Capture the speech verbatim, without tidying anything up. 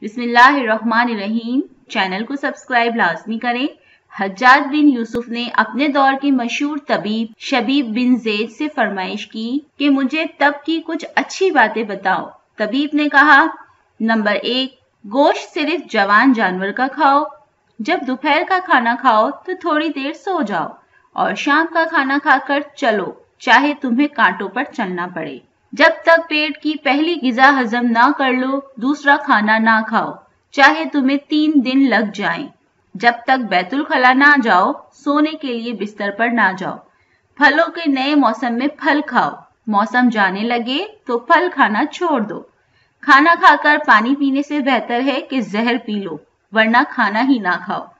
बिस्मिल्लाहिर्रहमानिर्रहीम। चैनल को सब्सक्राइब लाजमी करें। हज्जाज बिन यूसुफ ने अपने दौर के मशहूर तबीब शबीब बिन ज़ैद से फरमाइश की कि मुझे तब की कुछ अच्छी बातें बताओ। तबीब ने कहा, नंबर एक, गोश्त सिर्फ जवान जानवर का खाओ। जब दोपहर का खाना खाओ तो थोड़ी देर सो जाओ और शाम का खाना खाकर चलो, चाहे तुम्हें कांटों पर चलना पड़े। जब तक पेट की पहली गिजा हजम ना कर लो, दूसरा खाना ना खाओ, चाहे तुम्हें तीन दिन लग जाएं। जब तक बैतुल खला ना जाओ, सोने के लिए बिस्तर पर ना जाओ। फलों के नए मौसम में फल खाओ, मौसम जाने लगे तो फल खाना छोड़ दो। खाना खाकर पानी पीने से बेहतर है कि जहर पी लो, वरना खाना ही ना खाओ।